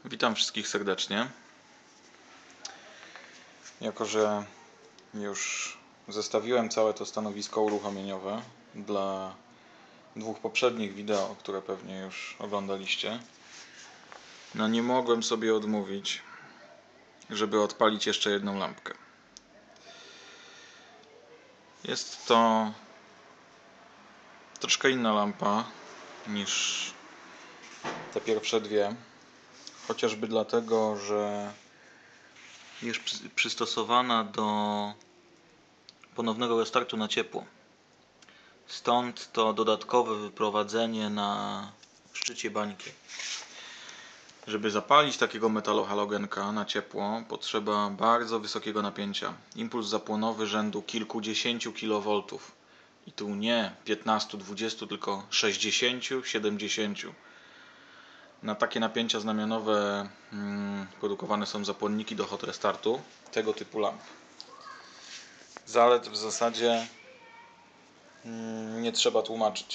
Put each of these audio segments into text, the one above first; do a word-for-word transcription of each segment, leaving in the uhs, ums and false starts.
Witam wszystkich serdecznie. Jako że już zestawiłem całe to stanowisko uruchomieniowe dla dwóch poprzednich wideo, które pewnie już oglądaliście, no nie mogłem sobie odmówić, żeby odpalić jeszcze jedną lampkę. Jest to troszkę inna lampa niż te pierwsze dwie, chociażby dlatego, że jest przystosowana do ponownego restartu na ciepło. Stąd to dodatkowe wyprowadzenie na szczycie bańki. Żeby zapalić takiego metallohalogenka na ciepło, potrzeba bardzo wysokiego napięcia. Impuls zapłonowy rzędu kilkudziesięciu kilowoltów. I tu nie piętnaście dwadzieścia, tylko sześćdziesiąt siedemdziesiąt. Na takie napięcia znamionowe hmm, produkowane są zapłonniki do hot restartu tego typu lamp. Zalet w zasadzie hmm, nie trzeba tłumaczyć.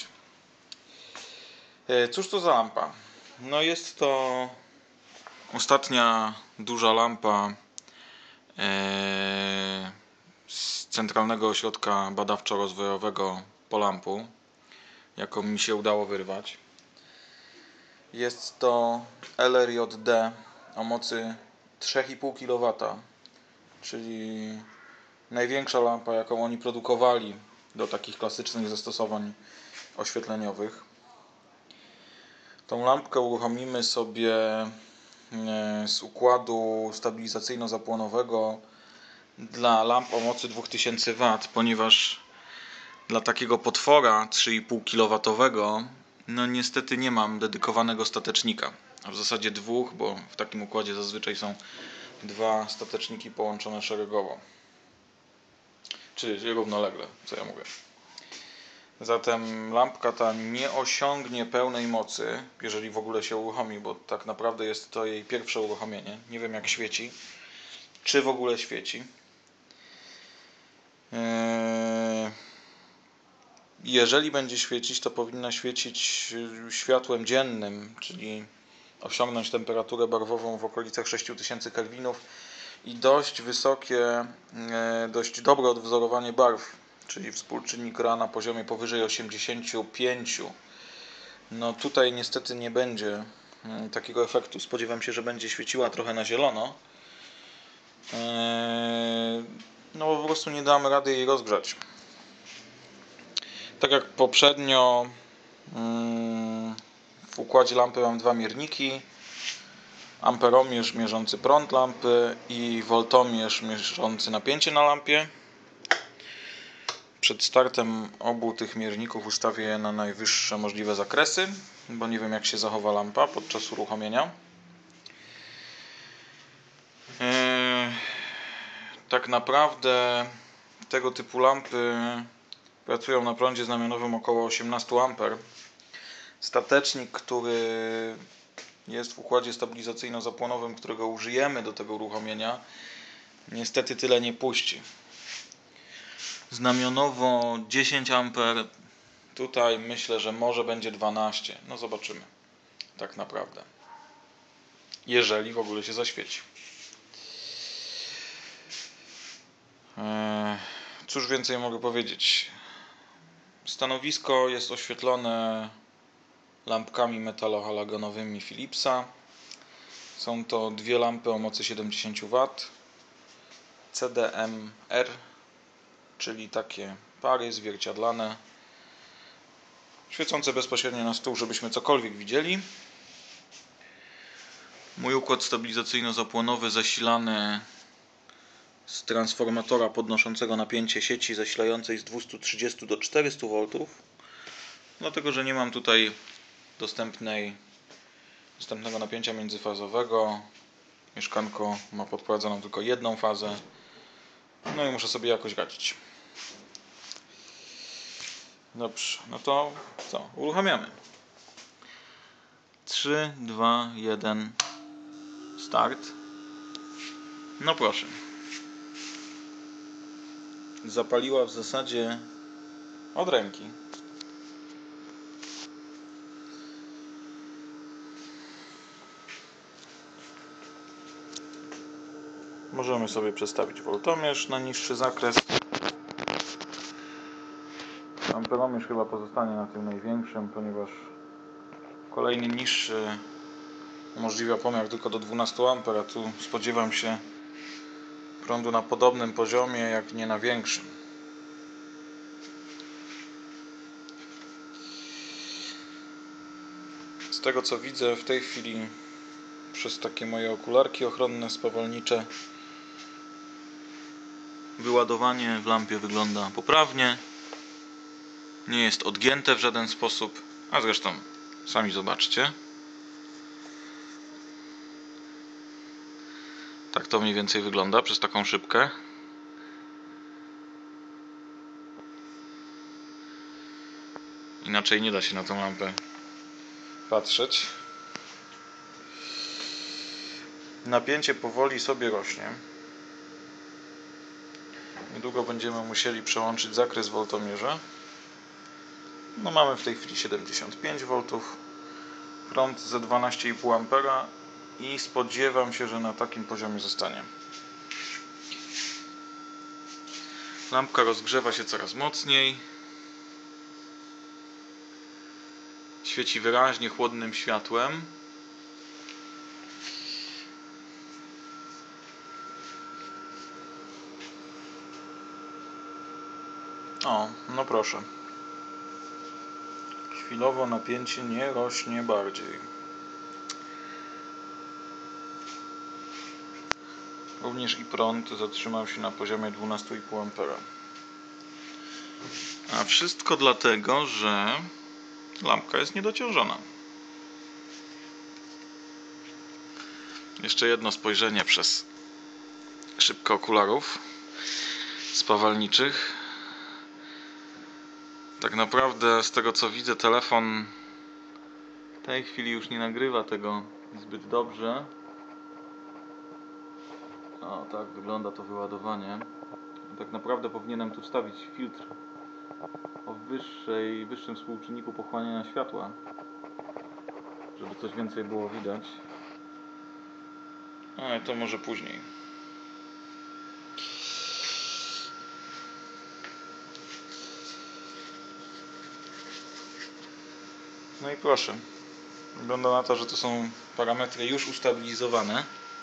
Cóż to za lampa? No jest to ostatnia duża lampa z Centralnego Ośrodka Badawczo-Rozwojowego Polampu, jaką mi się udało wyrwać. Jest to L R J D o mocy trzy i pół kilowata, czyli największa lampa, jaką oni produkowali do takich klasycznych zastosowań oświetleniowych. Tą lampkę uruchomimy sobie z układu stabilizacyjno-zapłonowego dla lamp o mocy dwa tysiące watów, ponieważ dla takiego potwora trzy i pół kilowatowego no niestety nie mam dedykowanego statecznika, a w zasadzie dwóch, bo w takim układzie zazwyczaj są dwa stateczniki połączone szeregowo, czyli równolegle, co ja mówię. Zatem lampka ta nie osiągnie pełnej mocy, jeżeli w ogóle się uruchomi, bo tak naprawdę jest to jej pierwsze uruchomienie. Nie wiem, jak świeci, czy w ogóle świeci. Jeżeli będzie świecić, to powinna świecić światłem dziennym, czyli osiągnąć temperaturę barwową w okolicach sześć tysięcy kelwinów i dość wysokie, dość dobre odwzorowanie barw, czyli współczynnik Ra na poziomie powyżej osiemdziesięciu pięciu. No tutaj niestety nie będzie takiego efektu. Spodziewam się, że będzie świeciła trochę na zielono. No bo po prostu nie damy rady jej rozgrzać. Tak jak poprzednio w układzie lampy mam dwa mierniki. Amperomierz mierzący prąd lampy i voltomierz mierzący napięcie na lampie. Przed startem obu tych mierników ustawię je na najwyższe możliwe zakresy, bo nie wiem, jak się zachowa lampa podczas uruchomienia. Eee, tak naprawdę tego typu lampy pracują na prądzie znamionowym około osiemnaście amperów. Statecznik, który jest w układzie stabilizacyjno-zapłonowym, którego użyjemy do tego uruchomienia, niestety tyle nie puści. Znamionowo dziesięć amperów, tutaj myślę, że może będzie dwanaście. No zobaczymy, tak naprawdę. Jeżeli w ogóle się zaświeci. Cóż więcej mogę powiedzieć? Stanowisko jest oświetlone lampkami metallohalogonowymi Philipsa. Są to dwie lampy o mocy siedemdziesiąt watów. C D M R, czyli takie pary zwierciadlane, świecące bezpośrednio na stół, żebyśmy cokolwiek widzieli. Mój układ stabilizacyjno-zapłonowy zasilany z transformatora podnoszącego napięcie sieci zasilającej z dwieście trzydzieści do czterystu woltów, dlatego że nie mam tutaj dostępnej, dostępnego napięcia międzyfazowego. Mieszkanko ma podprowadzoną tylko jedną fazę, no i muszę sobie jakoś radzić. Dobrze, no to co? Uruchamiamy. trzy, dwa, jeden, start. No proszę. Zapaliła w zasadzie od ręki. Możemy sobie przestawić woltomierz na niższy zakres. Amperomierz chyba pozostanie na tym największym, ponieważ kolejny niższy umożliwia pomiar tylko do dwunastu amperów, a tu spodziewam się prądu na podobnym poziomie, jak nie na większym. Z tego co widzę w tej chwili przez takie moje okularki ochronne spawalnicze, wyładowanie w lampie wygląda poprawnie. Nie jest odgięte w żaden sposób, a zresztą sami zobaczcie. Tak to mniej więcej wygląda przez taką szybkę. Inaczej nie da się na tą lampę patrzeć. Napięcie powoli sobie rośnie. Niedługo będziemy musieli przełączyć zakres woltomierza. No mamy w tej chwili siedemdziesiąt pięć woltów. Prąd ze dwanaście i pół ampera i spodziewam się, że na takim poziomie zostanie. Lampka rozgrzewa się coraz mocniej. Świeci wyraźnie chłodnym światłem. O, no proszę. Chwilowo napięcie nie rośnie bardziej. Również i prąd zatrzymał się na poziomie dwanaście i pół ampera. A wszystko dlatego, że lampka jest niedociążona. Jeszcze jedno spojrzenie przez szybkę okularów spawalniczych. Tak naprawdę z tego co widzę, telefon w tej chwili już nie nagrywa tego zbyt dobrze. O, tak wygląda to wyładowanie. Tak naprawdę powinienem tu wstawić filtr o wyższej, wyższym współczynniku pochłaniania światła, żeby coś więcej było widać. Ale to może później. No i proszę. Wygląda na to, że to są parametry już ustabilizowane.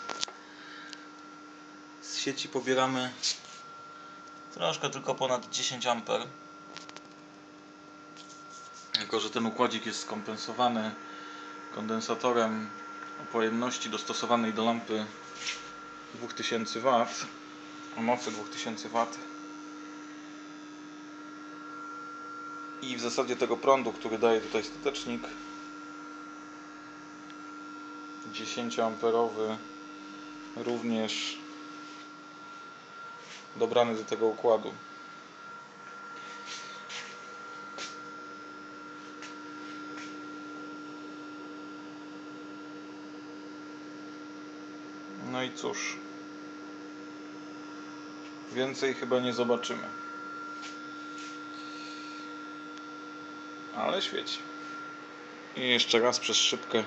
Z sieci pobieramy troszkę tylko ponad dziesięć amperów. Jako że ten układzik jest skompensowany kondensatorem o pojemności dostosowanej do lampy dwa tysiące watów, o mocy dwa tysiące watów, i w zasadzie tego prądu, który daje tutaj statecznik, dziesięcioamperowy, również dobrany do tego układu. No i cóż, więcej chyba nie zobaczymy, ale świeci. I jeszcze raz przez szybkę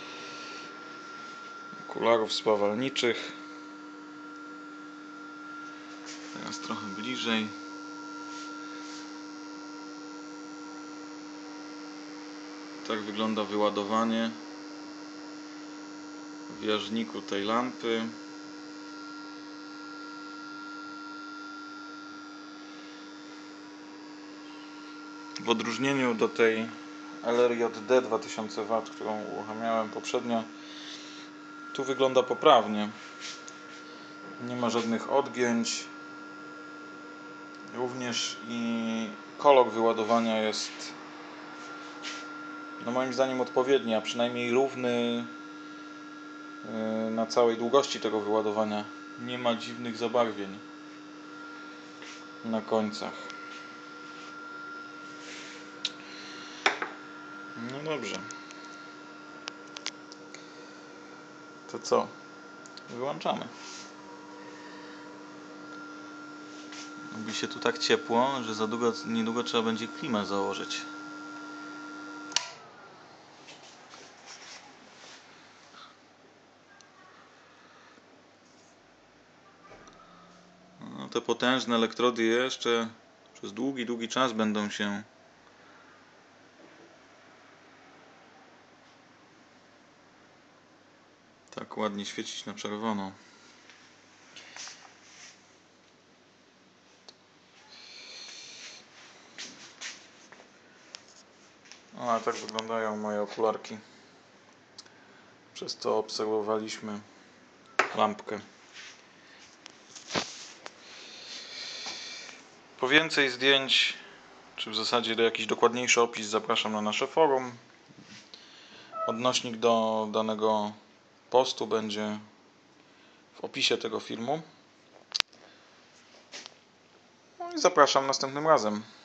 okularów spawalniczych. Teraz trochę bliżej. Tak wygląda wyładowanie w jarzniku tej lampy. W odróżnieniu do tej L R J D dwa tysiące watów, którą uruchamiałem poprzednio, tu wygląda poprawnie. Nie ma żadnych odgięć. Również i kolor wyładowania jest, no moim zdaniem, odpowiedni, a przynajmniej równy na całej długości tego wyładowania. Nie ma dziwnych zabarwień na końcach. No dobrze. To co? Wyłączamy. Robi się tu tak ciepło, że za długo, niedługo trzeba będzie klimę założyć. No te potężne elektrody jeszcze przez długi, długi czas będą się tak ładnie świecić na czerwono. No, a tak wyglądają moje okularki. Przez to obserwowaliśmy lampkę. Po więcej zdjęć, czy w zasadzie do jakiś dokładniejszy opis, zapraszam na nasze forum. Odnośnik do danego postu będzie w opisie tego filmu. No i zapraszam następnym razem.